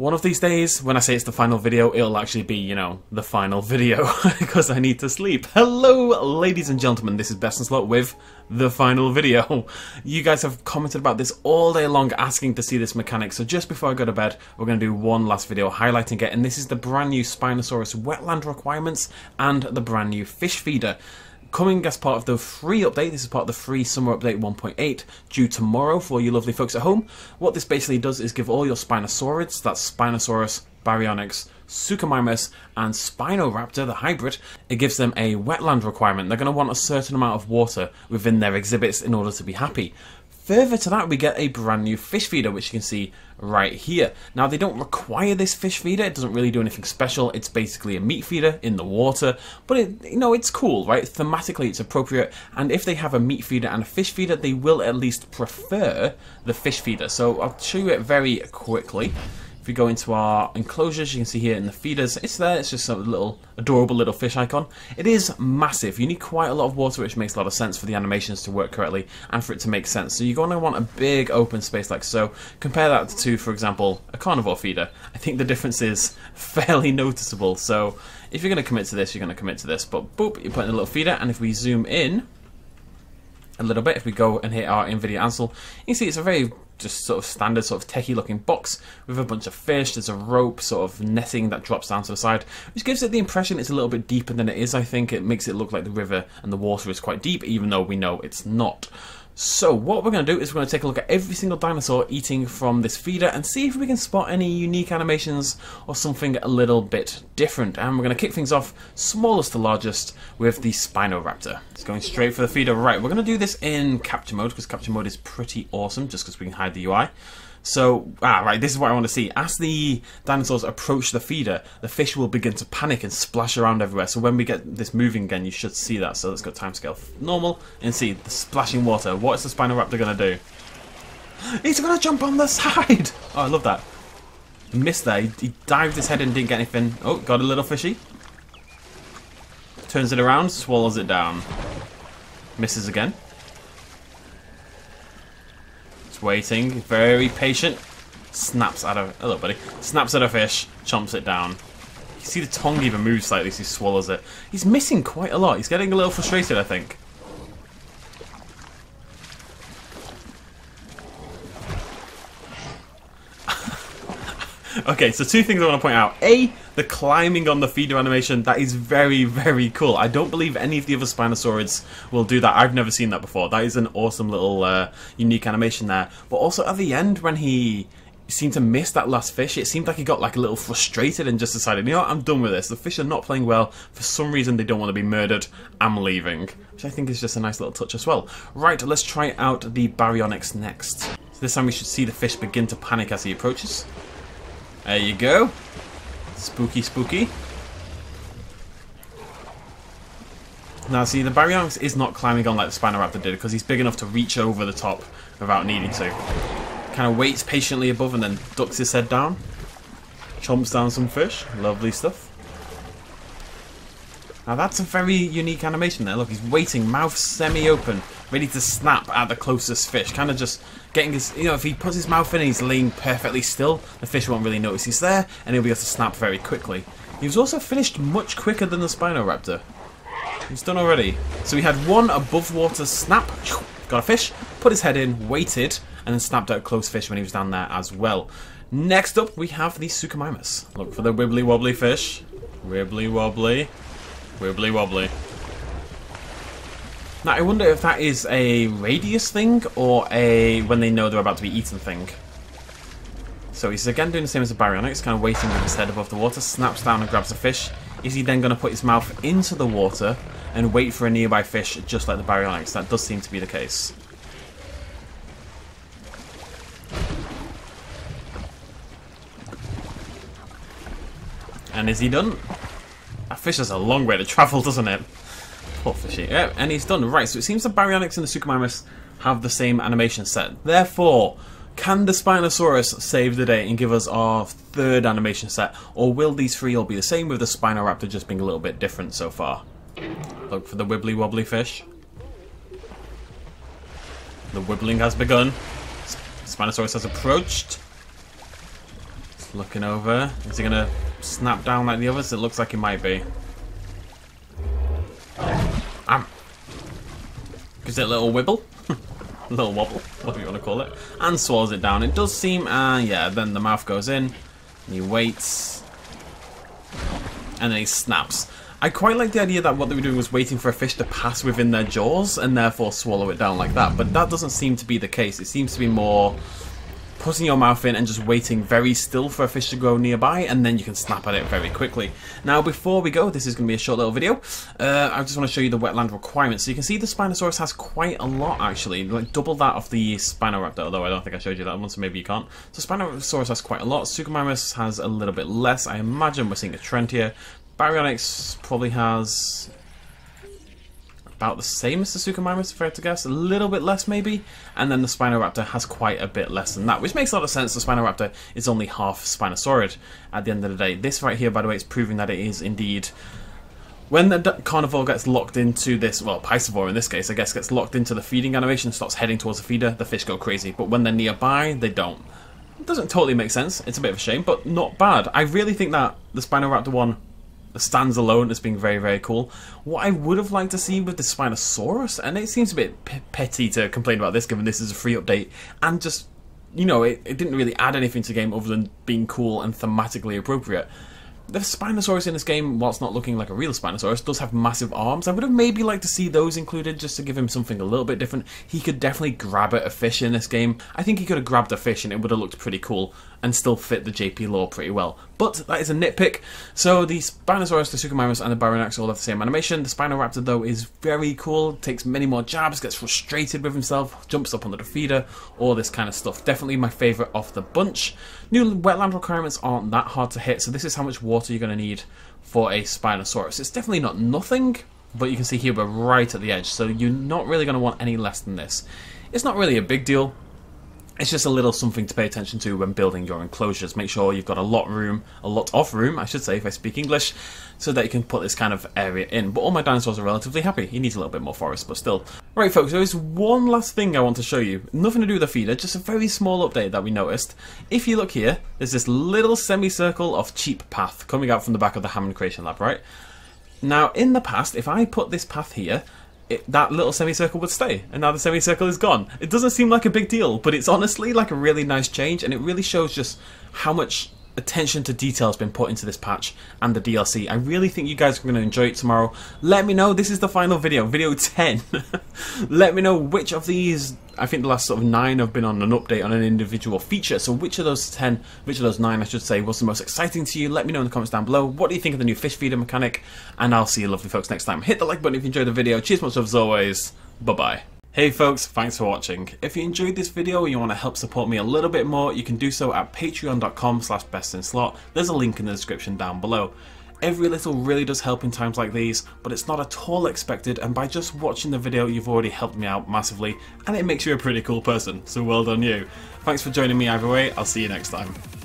One of these days, when I say it's the final video, it'll actually be, you know, the final video, because I need to sleep. Hello, ladies and gentlemen, this is BestInSlot with the final video. You guys have commented about this all day long, asking to see this mechanic, so just before I go to bed, we're going to do one last video highlighting it, and this is the brand new Spinosaurus wetland requirements and the brand new fish feeder. Coming as part of the free update, this is part of the free summer update 1.8, due tomorrow for you lovely folks at home. What this basically does is give all your Spinosaurids, that's Spinosaurus, Baryonyx, Suchomimus, and Spinoraptor, the hybrid, it gives them a wetland requirement. They're going to want a certain amount of water within their exhibits in order to be happy. Further to that, we get a brand new fish feeder, which you can see right here. Now, they don't require this fish feeder. It doesn't really do anything special. It's basically a meat feeder in the water, but it's cool, right? Thematically, it's appropriate. And if they have a meat feeder and a fish feeder, they will at least prefer the fish feeder. So I'll show you it very quickly. If we go into our enclosures, you can see here in the feeders, it's there, it's just a little adorable little fish icon. It is massive. You need quite a lot of water, which makes a lot of sense for the animations to work correctly and for it to make sense. So you're going to want a big open space like so. Compare that to, for example, a carnivore feeder. I think the difference is fairly noticeable. So if you're going to commit to this, you're going to commit to this. But boop, you put in a little feeder, and if we zoom in a little bit, if we go and hit our NVIDIA Ansel, you can see it's a very just sort of standard sort of techie looking box with a bunch of fish. There's a rope sort of netting that drops down to the side, which gives it the impression it's a little bit deeper than it is. I think it makes it look like the river and the water is quite deep, even though we know it's not. So what we're going to do is we're going to take a look at every single dinosaur eating from this feeder and see if we can spot any unique animations or something a little bit different. And we're going to kick things off smallest to largest with the Spinoraptor. It's going straight for the feeder. Right, we're going to do this in capture mode because capture mode is pretty awesome just because we can hide the UI. So, right, this is what I want to see. As the dinosaurs approach the feeder, the fish will begin to panic and splash around everywhere. So when we get this moving again, you should see that. So let's go timescale normal and see the splashing water. What is the Spinoraptor going to do? He's going to jump on the side! Oh, I love that. He missed there. He dived his head in and didn't get anything. Oh, got a little fishy. Turns it around, swallows it down. Misses again. Waiting, very patient, snaps at a hello buddy, snaps at a fish, chomps it down. You see the tongue even moves slightly as he swallows it. He's missing quite a lot. He's getting a little frustrated, I think. Okay, so two things I want to point out. A, the climbing on the feeder animation, that is very, very cool. I don't believe any of the other Spinosaurids will do that. I've never seen that before. That is an awesome little unique animation there. But also at the end, when he seemed to miss that last fish, it seemed like he got like a little frustrated and just decided, you know what, I'm done with this. The fish are not playing well. For some reason, they don't want to be murdered. I'm leaving. Which I think is just a nice little touch as well. Right, let's try out the Baryonyx next. So this time we should see the fish begin to panic as he approaches. There you go. Spooky, spooky. Now see, the Baryonyx is not climbing on like the Spinoraptor did because he's big enough to reach over the top without needing to. Kind of waits patiently above and then ducks his head down. Chomps down some fish. Lovely stuff. Now that's a very unique animation there. Look, he's waiting, mouth semi-open, ready to snap at the closest fish. Kind of just getting his, you know, if he puts his mouth in and he's laying perfectly still, the fish won't really notice he's there, and he'll be able to snap very quickly. He was also finished much quicker than the Spinoraptor. He's done already. So he had one above water snap, got a fish, put his head in, waited, and then snapped out a close fish when he was down there as well. Next up, we have the Suchomimus. Look for the wibbly wobbly fish. Wibbly wobbly. Wibbly wobbly. Now I wonder if that is a radius thing or a when they know they're about to be eaten thing. So he's again doing the same as the Baryonyx, kind of waiting with his head above the water, snaps down and grabs a fish. Is he then going to put his mouth into the water and wait for a nearby fish just like the Baryonyx? That does seem to be the case. And is he done? That fish has a long way to travel, doesn't it? Poor fishy. Yeah, and he's done. Right, so it seems the Baryonyx and the Suchomimus have the same animation set. Therefore, can the Spinosaurus save the day and give us our third animation set? Or will these three all be the same with the Spinoraptor just being a little bit different so far? Look for the wibbly wobbly fish. The wibbling has begun. Spinosaurus has approached. Looking over. Is he going to snap down like the others? It looks like he might be. Gives it a little wibble. A little wobble, whatever you want to call it. And swallows it down. It does seem, yeah, then the mouth goes in. And he waits. And then he snaps. I quite like the idea that what they were doing was waiting for a fish to pass within their jaws and therefore swallow it down like that. But that doesn't seem to be the case. It seems to be more putting your mouth in and just waiting very still for a fish to go nearby, and then you can snap at it very quickly. Now, before we go, this is going to be a short little video. I just want to show you the wetland requirements. So you can see the Spinosaurus has quite a lot, actually, like double that of the Spinoraptor, although I don't think I showed you that one, so maybe you can't. So Spinosaurus has quite a lot. Suchomimus has a little bit less. I imagine we're seeing a trend here. Baryonyx probably has about the same as the Suchomimus, if I had to guess. A little bit less, maybe. And then the Spinoraptor has quite a bit less than that, which makes a lot of sense. The Spinoraptor is only half Spinosaurid at the end of the day. This right here, by the way, is proving that it is indeed... When the carnivore gets locked into this, well, Piscivore in this case, I guess, gets locked into the feeding animation and starts heading towards the feeder, the fish go crazy. But when they're nearby, they don't. It doesn't totally make sense. It's a bit of a shame, but not bad. I really think that the Spinoraptor one stands alone as being very, very cool. What I would have liked to see with the Spinosaurus, and it seems a bit petty to complain about this given this is a free update, and just, you know, it didn't really add anything to the game other than being cool and thematically appropriate. The Spinosaurus in this game, whilst not looking like a real Spinosaurus, does have massive arms. I would have maybe liked to see those included just to give him something a little bit different. He could definitely grab at a fish in this game. I think he could have grabbed a fish and it would have looked pretty cool and still fit the JP lore pretty well. But that is a nitpick. So the Spinosaurus, the Suchomimus and the Baryonyx all have the same animation. The Spinoraptor though is very cool, takes many more jabs, gets frustrated with himself, jumps up on the feeder, all this kind of stuff. Definitely my favourite of the bunch. New wetland requirements aren't that hard to hit, so this is how much water you're going to need for a Spinosaurus. It's definitely not nothing, but you can see here we're right at the edge, so you're not really going to want any less than this. It's not really a big deal. It's just a little something to pay attention to when building your enclosures. Make sure you've got a lot of room, I should say, if I speak English, so that you can put this kind of area in. But all my dinosaurs are relatively happy. He needs a little bit more forest, but still. Right, folks, there is one last thing I want to show you. Nothing to do with the feeder, just a very small update that we noticed. If you look here, there's this little semicircle of cheap path coming out from the back of the Hammond Creation Lab, right? Now, in the past, if I put this path here, that little semicircle would stay, and now the semicircle is gone. It doesn't seem like a big deal, but it's honestly like a really nice change, and it really shows just how much attention to detail has been put into this patch and the DLC. I really think you guys are going to enjoy it tomorrow. Let me know. This is the final video, video 10. Let me know which of these, I think the last sort of 9 have been on an update on an individual feature, so which of those 10, which of those 9 I should say, was the most exciting to you? Let me know in the comments down below. What do you think of the new fish feeder mechanic? And I'll see you lovely folks next time. Hit the like button if you enjoyed the video. Cheers much love as always. Bye bye. Hey folks, thanks for watching. If you enjoyed this video and you want to help support me a little bit more, you can do so at patreon.com/bestinslot. There's a link in the description down below. Every little really does help in times like these, but it's not at all expected, and by just watching the video you've already helped me out massively, and it makes you a pretty cool person, so well done you. Thanks for joining me either way, I'll see you next time.